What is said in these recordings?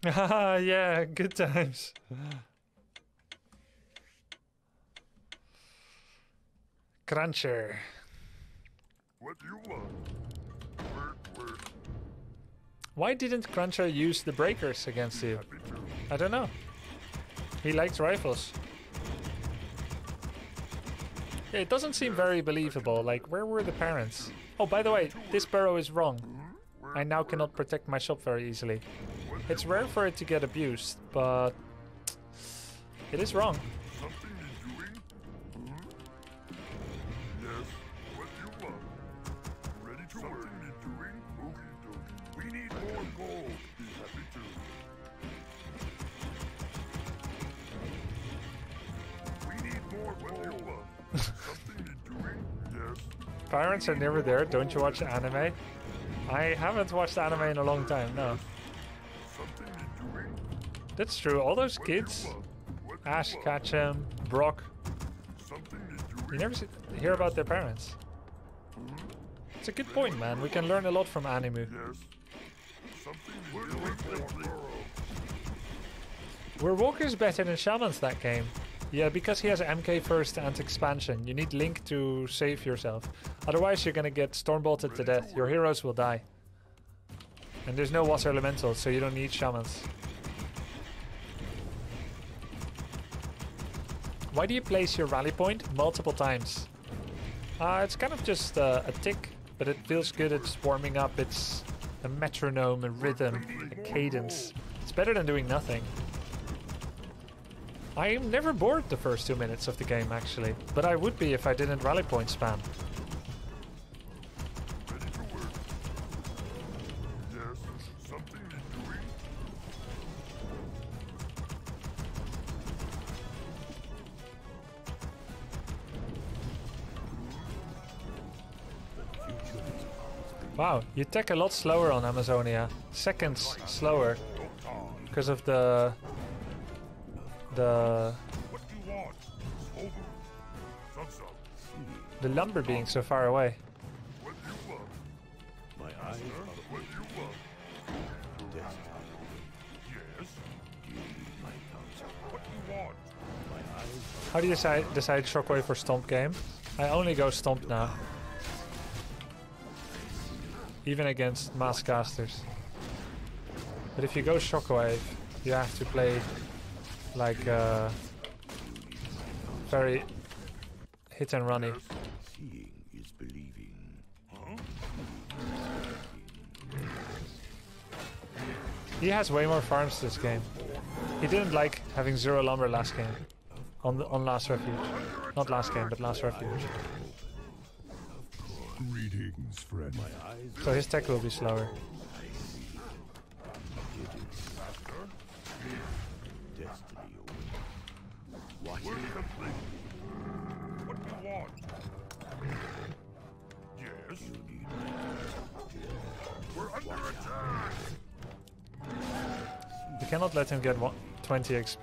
Haha, yeah, good times. Cruncher. What do you want? Work. Why didn't Cruncher use the breakers against you? I don't know. He likes rifles. Yeah, it doesn't seem very believable. Like, where were the parents? Oh, by the way, this burrow is wrong. I now cannot protect my shop very easily. It's rare for it to get abused, but it is wrong. Something you're doing? Yes. What do you want? Ready to work? Something you're doing? Okie dokie. We need more gold. Be happy to. We need more gold. What do you want? Something you're doing? Yes. Parents are never there. Don't you watch anime? I haven't watched anime in a long time, no. Something you're doing? That's true. All those kids, Ash Ketchum, Brock, Something you're doing? you never hear about their parents. It's a good point, man. We can learn a lot from anime. Yes. Something you're doing? Were walkers better than shamans that game? Yeah, because he has MK first and expansion. You need Link to save yourself. Otherwise you're gonna get stormbolted to death. Your heroes will die. And there's no water elemental, so you don't need shamans. Why do you place your rally point multiple times? It's kind of just a tick, but it feels good. It's warming up. It's a metronome, a rhythm, a cadence. It's better than doing nothing. I am never bored the first 2 minutes of the game, actually. But I would be if I didn't rally point spam. Ready to work. Yes. Something you're doing? Wow, you take a lot slower on Amazonia. Seconds slower. Because of the What do you want? Over. Some. the lumber being so far away. What do you want? My eyes are What do you want? destined. Yes. Do you need my counsel? What do you want? My eyes How do you decide Shockwave or Stomp game? I only go Stomp now. Even against mass casters. But if you go Shockwave, you have to play like very hit and runny. seeing is believing. He has way more farms this game. He didn't like having 0 lumber last game. On Last Refuge. Not last game, but Last Refuge. Greetings, friend. My eyes So his tech will be slower. destiny away. Watch Work it. complete. What do you want? Yes. You need We're under attack. We cannot let him get 20 XP.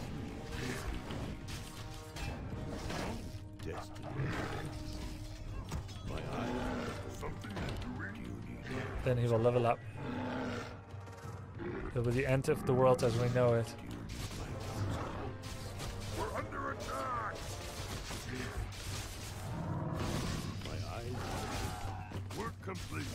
destiny. My eyes Something you're doing? you need. Then he will level up. It will be the end of the world as we know it. We're under attack. My eyes Work complete.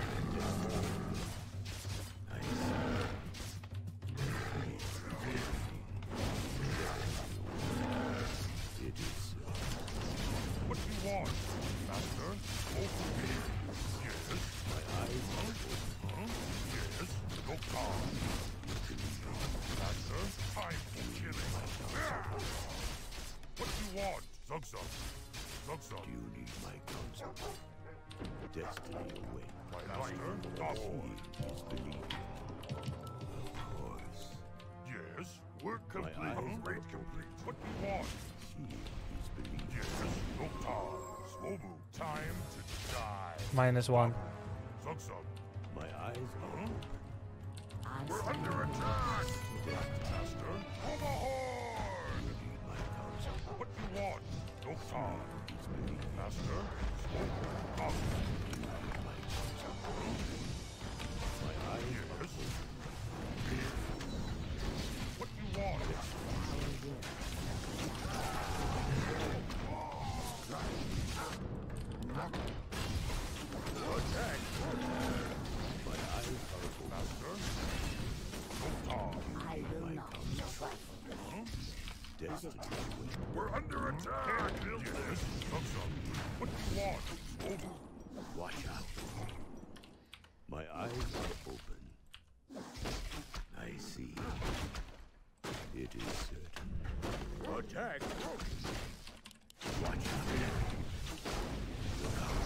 it is What do you want? Master? Over. Yes. my eyes Yes. No calm. Master? Time for killing. What do you want? Zug. you need my counsel. Destiny away. My master? Gospel. Is believing. Of course. Yes. Work complete. eyes- Upgrade complete. What do you want? Seeing is believing. Yes. No calm. Slow move. Time to die. -1. Zug. My eyes are We're under attack. Master? Overhorn. need my counsel. What do you want? No calm. Is believing. Master? Slow move. Up. My eyes Yes. Attack! Yes. Thumbs up. What do you want? Over. Watch out. My eyes are open. I see. It is certain. Attack! Watch out. Look out.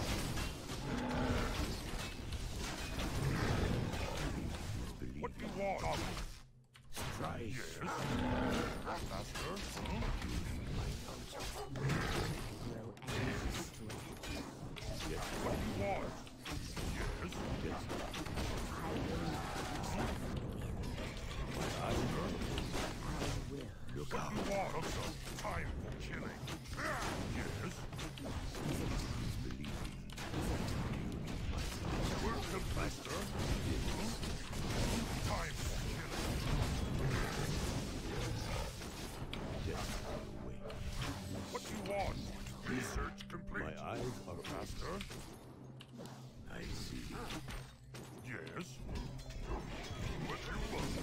What do you want? Strike. Yes. Master? My counsel. Yes. What do you want? Yes. Yes. Look What out. do you want? Also, time for killing. Yes. Where's the master? Time for killing. What do you want? Research complete. My eyes are Master? I see. Yes. What do you want?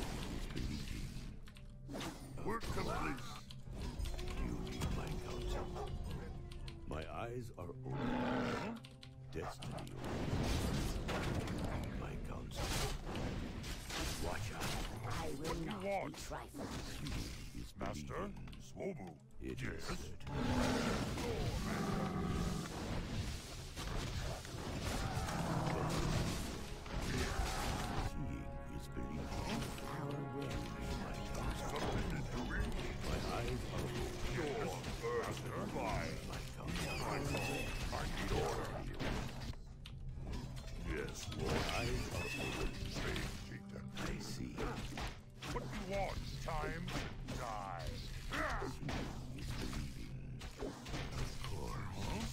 Work complete. You need my counsel. My eyes are open. Destiny my counsel. Watch out. I will you not want? be trifled. Is Master? believing. Swobu. It is Yes. certain. Seeing is believing. Our will My counsel. Something is doing. My eyes are open. Your Master. Fine. My counsel. I need order. Yes, Lord. Eyes are open. Save Chieftain. I see. What do you want? Time to die. Seeing is believing. Of course.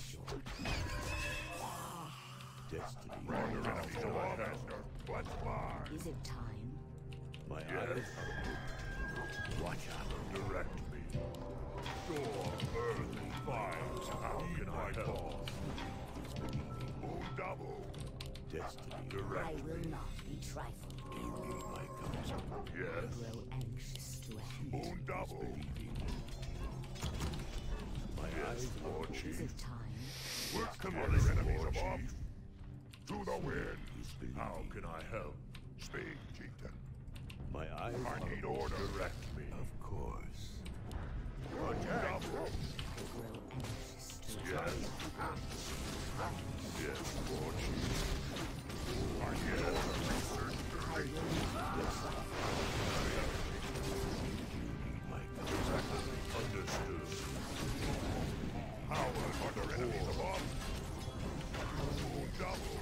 Destiny. Rather enemies of our master. What's mine? is it time? My Yes. eyes are open. Watch out. Direct me. Your earthly fires. How can I help? Is believing. Double. Destiny. I Direct me. will not be trifled. You need my counsel. Yes. Grow anxious to end. Moon double. Believing. My Yes, eyes are Lord Is Chief. it time? Work commander enemies above. To the wind. is believing. How can I help? Speak, Chieftain. My eyes I are need open. order. Direct me. Of course. Attack. Grow anxious to end. Yes. Yes, Lord Chief. I need order. Research complete. My counsel. Understood. Howard, are there enemies above? Double.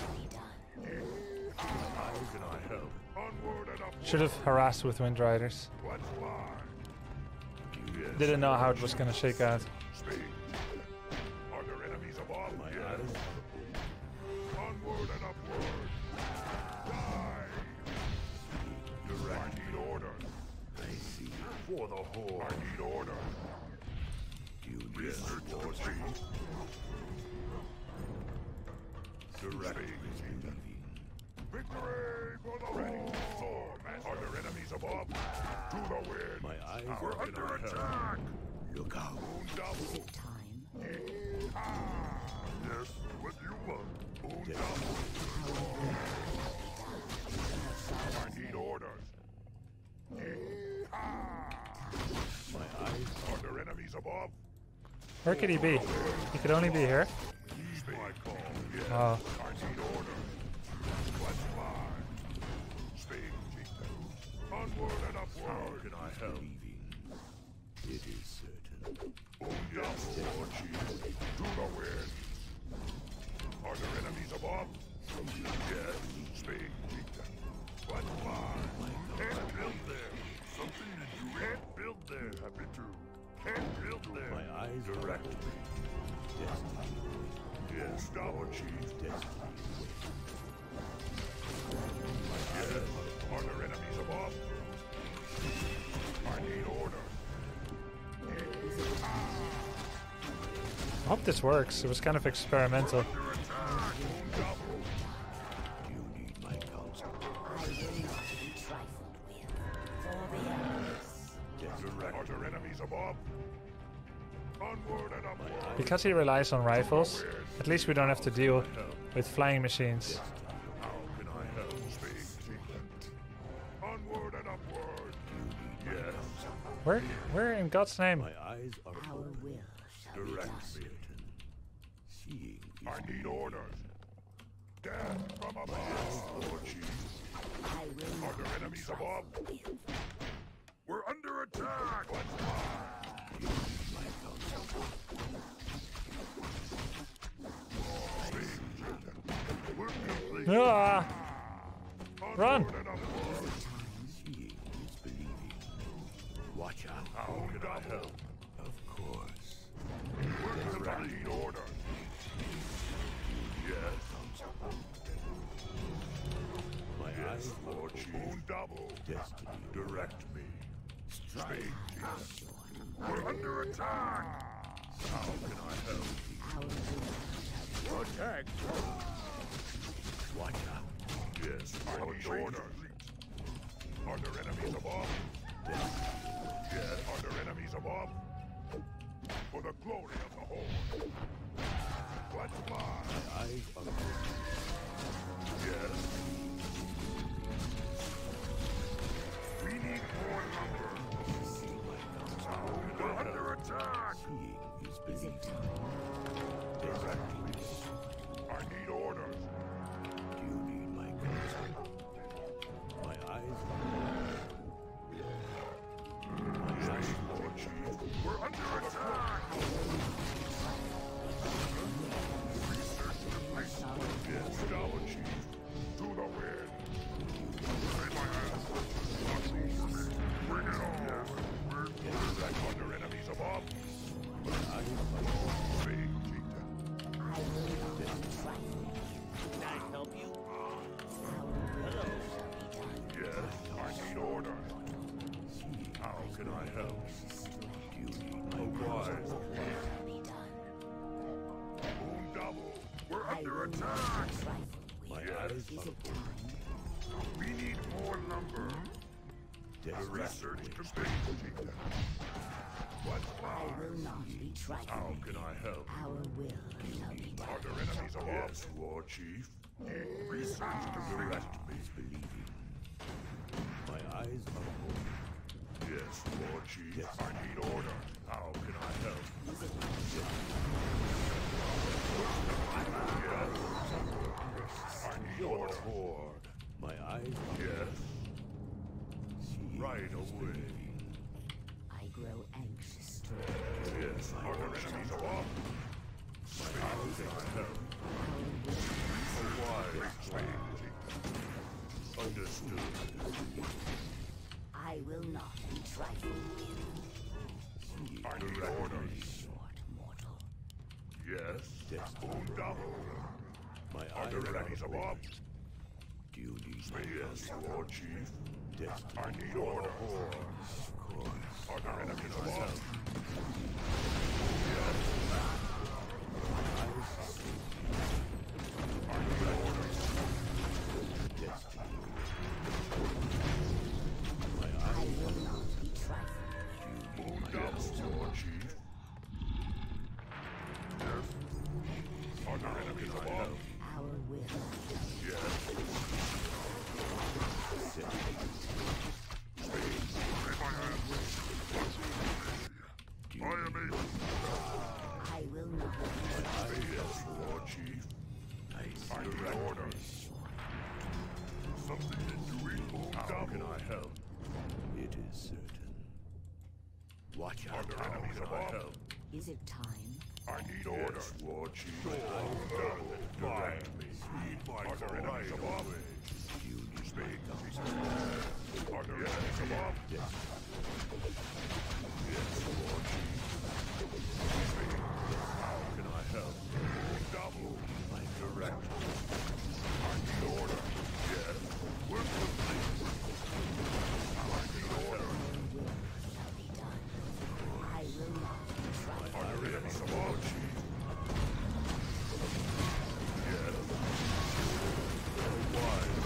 How can I help? Onward and upward. Should have harassed with Wind Riders. What's mine? Yes. Didn't know how it was gonna shake out. Speak. Are there enemies above? My Yes. eyes are Onward and upward. Die. Direct. I need order. I see. For the horde. I need order. You need Research Lord complete. Direct me. believing. Victory for the horde. Are there enemies above? To the wind. My eyes We're are under open. attack. Look out. Moon double. Is it time? Yes, what you want? Moon Yes. double. I need orders. My eyes Are there enemies above? Where could he be? He could only be here. He's my call. Yes. Oh. I need orders. What's mine? Speak, Chieftain. Onward and upward. How can I help? believing. It is certain. Yes, Lord Chief. To the wind. Are there enemies above? Yes. Speak, Chieftain. What's mine? Can't build there. Something to do. Can't build there. Happy to. Can't build there. My eyes are Direct me. Destiny. Yes, Lord Chief. Destiny. Yes. Are there enemies above? I need order. I hope this works. It was kind of experimental. Under attack. Double. You need my counsel. I will not be trifled with. For the enemies. Direct. Are there enemies above? Onward and upward. Because he relies on rifles, at least we don't have to deal with flying machines. How can I help? Speak. Onward and upward. Yes. Where in God's name? My eyes are Our open. will shall be done. Direct me. Seeing is I need orders. Death from above. Lord Chief. I will Are not there be enemies above? trifled with. We're under attack. Let's fly. We're complete. Ah! Run! Onward and upward. seeing is believing. Watch out. How can I help? Of course. We're complete. I need orders. Yes. My eyes Yes, Lord Chief. Moon double. destiny. Direct me. Speak, Jesus. We're under attack. How can I help? Our will Protect. Watch out. Yes, I need orders. Are there enemies above? Yes. Are there enemies above? For the glory of the whole. Let's fly. Eyes are open. Yes. We need more lumber. We're under attack. Seeing is is believing. it time? Direct me. I need orders. Do you need my counsel? My eyes Yes, Lord Chief. We're under attack. Research complete. Yes, Lord Chief. To the wind. Say my hands. Watch over me. Bring it on. Yes. We're direct under enemies above. Speak, Chief. I will not be trifled with. Can I help you? Our will shall be done. Yes, I need orders. How can I help? Wise. Shall be done. Moon double. We're I under will not attack. be trifled with. Yes. Is it time? We need more lumber. The research complete, Chief. Let's I fly. will not be How trifled can I help? with. Our will shall be done. Are there enemies above? Yes, Lord Chief. Research complete. Direct me. believing. My eyes are open. Yes, Lord Chief. I need order. How can I help? Is it I need order. Horde. My eyes are Yes. seeing Right is away. believing. I grow anxious to Yes. Are there enemies above? How can I help? Wise. Understood. I will not be trifled with. I need orders. Short mortal. Yes. Moon double. My Are eyes there are enemies open. above? Do you need my Yes, Lord Chief. destiny? I need order. Are there enemies above? I need orders. Destiny. I will not be trifled with. Moon double, Lord Chief. Yes. Are there enemies above? Our will. Yes. Take my hand. I am able. I will not be Yes, Lord Chief. I need orders. Something to do it. How can I help? It is certain. Watch Are out. there enemies above? Is it time? I need orders, Lord Chief. Direct me. Are there enemies above? You need Speak. Are there enemies above? Yes, Lord Chief. Speak. How can I help? Double. Direct. I need order. Yes. We're complete. I need order. Shall be done. I will not be trifled. Are there enemies above? Yes. Wise.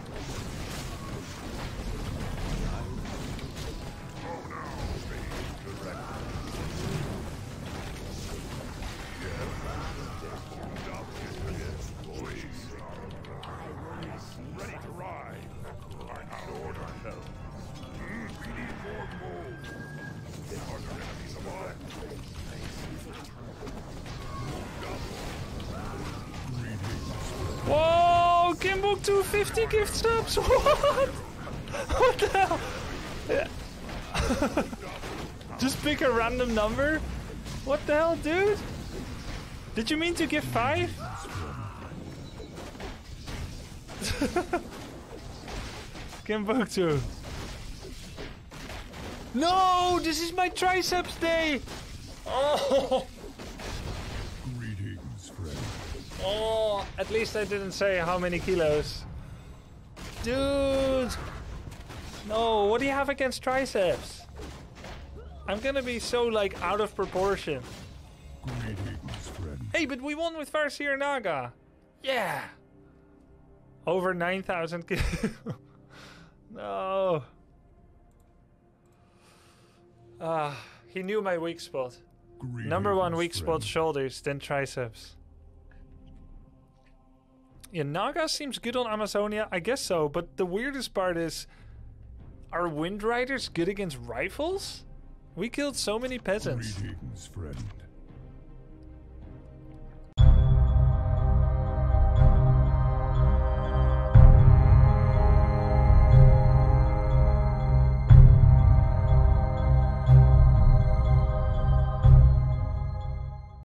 Oh no. Speak. 250 gift subs. What? What the hell? Yeah. Just pick a random number. What the hell, dude? Did you mean to give 5? Kimbuktu. No, this is my triceps day. Oh. Greetings, friend. Oh, at least I didn't say how many kilos. Dude. No, what do you have against triceps? I'm gonna be so, like, out of proportion. Greetings, friend. Hey, but we won with Farseer NAGA. Yeah. Over 9,000 kilos. No. He knew my weak spot. Greetings, Number 1 weak friend. spot, shoulders, then triceps. Yeah, Naga seems good on Amazonia. I guess so, but the weirdest part is, are Wind Riders good against rifles? We killed so many peasants. Greetings, friend.